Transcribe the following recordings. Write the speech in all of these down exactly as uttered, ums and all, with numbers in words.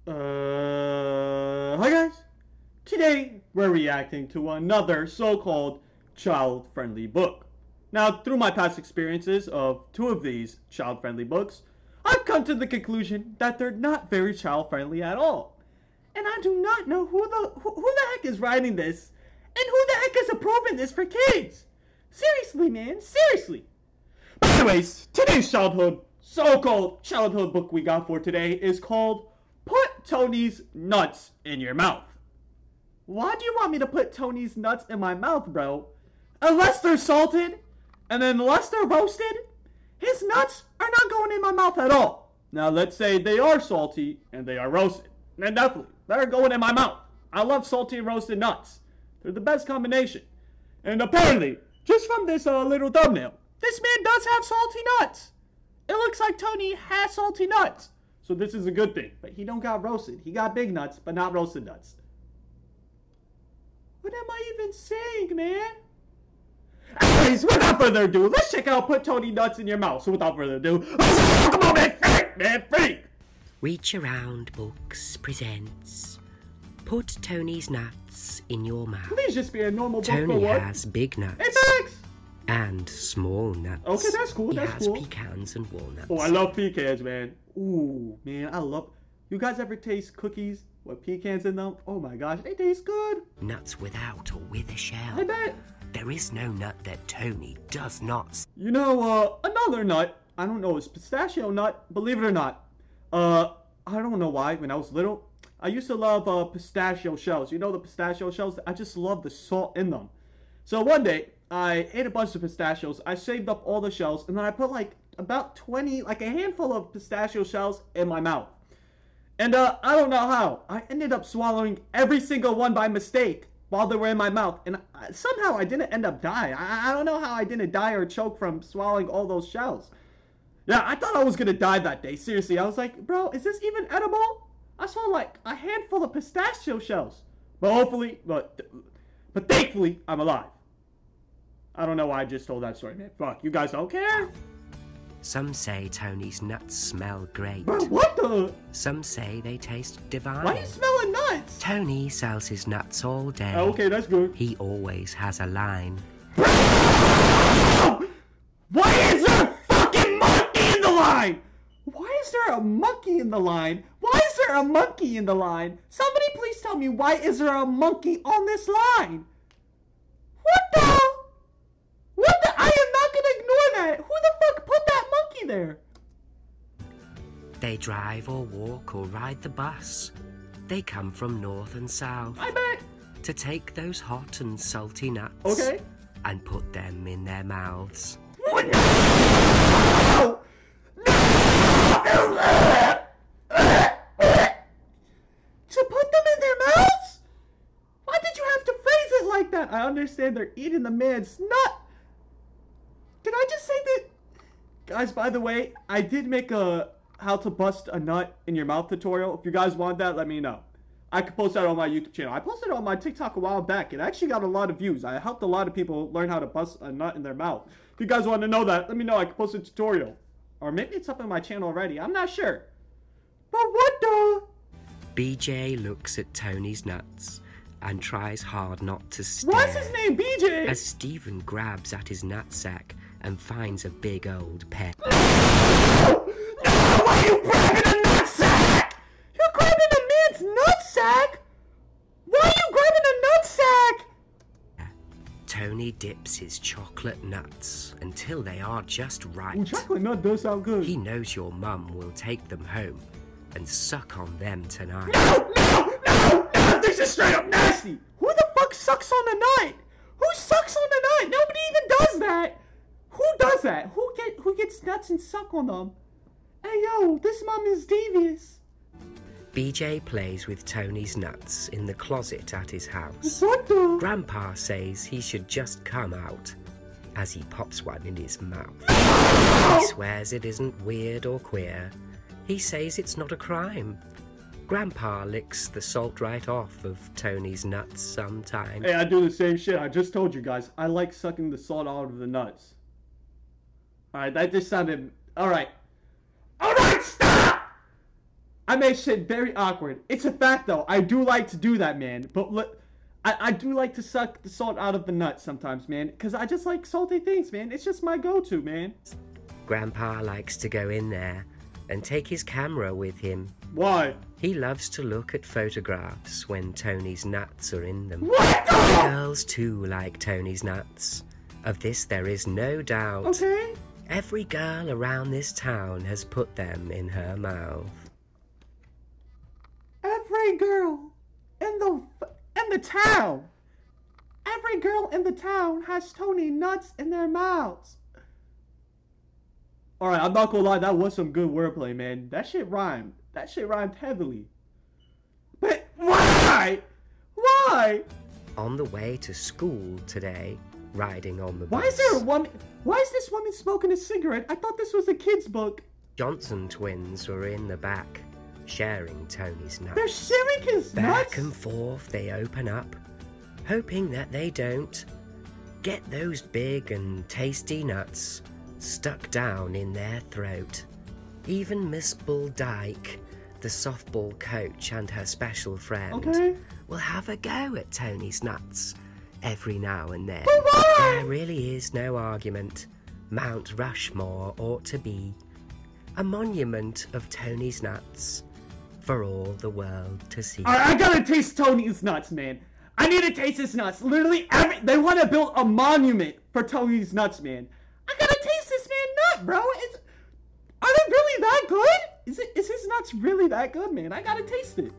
Uh, hi guys! Today we're reacting to another so-called child-friendly book. Now, through my past experiences of two of these child-friendly books, I've come to the conclusion that they're not very child-friendly at all. And I do not know who the who, who the heck is writing this, and who the heck is approving this for kids. Seriously, man, seriously. But anyways, today's childhood, so-called childhood book we got for today is called Put Tony's Nuts in Your Mouth. Why do you want me to put Tony's nuts in my mouth, bro? Unless they're salted, and then unless they're roasted, his nuts are not going in my mouth at all. Now, let's say they are salty and they are roasted. Then definitely, they're going in my mouth. I love salty and roasted nuts. They're the best combination. And apparently, just from this uh, little thumbnail, this man does have salty nuts. It looks like Tony has salty nuts. So this is a good thing. But he don't got roasted. He got big nuts, but not roasted nuts. What am I even saying, man? Anyways, without further ado, let's check out Put Tony Nuts in Your Mouth. So without further ado, let's talk about man freak, man freak. Reach Around Books presents Put Tony's Nuts in Your Mouth. Please just be a normal book Tony for what? has big nuts. Hey, thanks. And small nuts. Okay, that's cool, he that's has cool. pecans and walnuts. Oh, I love pecans, man. Ooh, man, I love... You guys ever taste cookies with pecans in them? Oh my gosh, they taste good. Nuts without or with a shell. I bet. There is no nut that Tony does not... You know, uh, another nut. I don't know, it's pistachio nut, believe it or not. Uh, I don't know why, when I was little, I used to love, uh, pistachio shells. You know the pistachio shells? I just love the salt in them. So one day, I ate a bunch of pistachios, I saved up all the shells, and then I put like about twenty, like a handful of pistachio shells in my mouth. And uh, I don't know how, I ended up swallowing every single one by mistake while they were in my mouth. And I, somehow I didn't end up dying. I, I don't know how I didn't die or choke from swallowing all those shells. Yeah, I thought I was gonna die that day, seriously. I was like, bro, is this even edible? I saw like a handful of pistachio shells. But hopefully, but, but thankfully, I'm alive. I don't know why I just told that story, man. Fuck, you guys don't care? Some say Tony's nuts smell great. Bro, what the? Some say they taste divine. Why are you smelling nuts? Tony sells his nuts all day. Oh, okay, that's good. He always has a line. Why is there a fucking monkey in the line? Why is there a monkey in the line? Why is there a monkey in the line? Somebody please tell me, why is there a monkey on this line? What the? What the? I am not gonna ignore that. Who the fuck put that monkey there? They drive or walk or ride the bus. They come from north and south. I bet. To take those hot and salty nuts. Okay. And put them in their mouths. What? No! No! To put them in their mouths? Why did you have to phrase it like that? I understand they're eating the man's nut. Did I just say that? Guys, by the way, I did make a how to bust a nut in your mouth tutorial. If you guys want that, let me know. I could post that on my YouTube channel. I posted it on my TikTok a while back. It actually got a lot of views. I helped a lot of people learn how to bust a nut in their mouth. If you guys want to know that, let me know. I could post a tutorial. Or maybe it's up on my channel already. I'm not sure. But what the? B J looks at Tony's nuts and tries hard not to stare. What's his name, B J? As Stephen grabs at his nutsack and finds a big old pear. No! No! Why are you grabbing a nutsack? You're grabbing a man's nutsack? Why are you grabbing a nutsack? Tony dips his chocolate nuts until they are just right. Ooh, chocolate nut does sound good. He knows your mum will take them home and suck on them tonight. No! No! No! No! This is straight up nasty! Who the fuck sucks on the nut? Who sucks on the nut? Nobody even does that! Who does that? Who get who gets nuts and suck on them? Hey yo, this mom is devious. B J plays with Tony's nuts in the closet at his house. What the? Grandpa says he should just come out as he pops one in his mouth. He swears it isn't weird or queer. He says it's not a crime. Grandpa licks the salt right off of Tony's nuts sometimes. Hey, I do the same shit. I just told you guys. I like sucking the salt out of the nuts. Alright, that just sounded... Alright. Alright, stop! I make shit very awkward. It's a fact though. I do like to do that, man. But look, I, I do like to suck the salt out of the nuts sometimes, man. Because I just like salty things, man. It's just my go-to, man. Grandpa likes to go in there and take his camera with him. Why? He loves to look at photographs when Tony's nuts are in them. What? The girls too like Tony's nuts. Of this there is no doubt. Okay. Every girl around this town has put them in her mouth. Every girl in the in the town. Every girl in the town has Tony nuts in their mouths. Alright, I'm not gonna lie, that was some good wordplay, man. That shit rhymed. That shit rhymed heavily. But why? Why? On the way to school today, riding on the bus. Why is there a woman? Why is this woman smoking a cigarette? I thought this was a kid's book. Johnson twins were in the back, sharing Tony's nuts. They're sharing his nuts? Back and forth they open up, hoping that they don't get those big and tasty nuts stuck down in their throat. Even Miss Bull Dyke, the softball coach, and her special friend Okay. will have a go at Tony's nuts every now and then. But why? There really is no argument. Mount Rushmore ought to be a monument of Tony's nuts for all the world to see. Alright, I gotta taste Tony's nuts, man. I need to taste his nuts. Literally, every they want to build a monument for Tony's nuts, man. I gotta taste this man nut, bro. It's, are they really that good? Is it? Is his nuts really that good, man? I gotta taste it.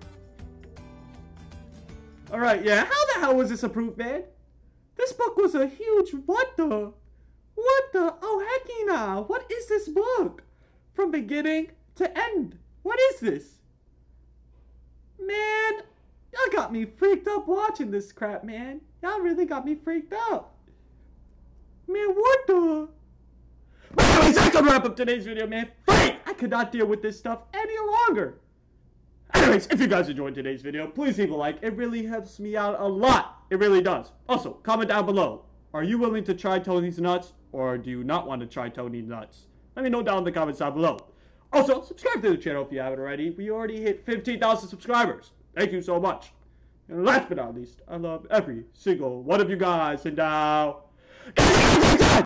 All right, yeah. How the hell was this approved, man? This book was a huge what the, what the? Oh hecky now! What is this book? From beginning to end. What is this? Man, y'all got me freaked up watching this crap, man. Y'all really got me freaked up. Man, what the? But anyways, that's gonna wrap up today's video, man. Fight! I could not deal with this stuff any longer. Anyways, if you guys enjoyed today's video, please leave a like. It really helps me out a lot. It really does. Also, comment down below. Are you willing to try Tony's nuts, or do you not want to try Tony's nuts? Let me know down in the comments down below. Also, subscribe to the channel if you haven't already. We already hit fifteen thousand subscribers. Thank you so much. And last but not least, I love every single one of you guys. And now...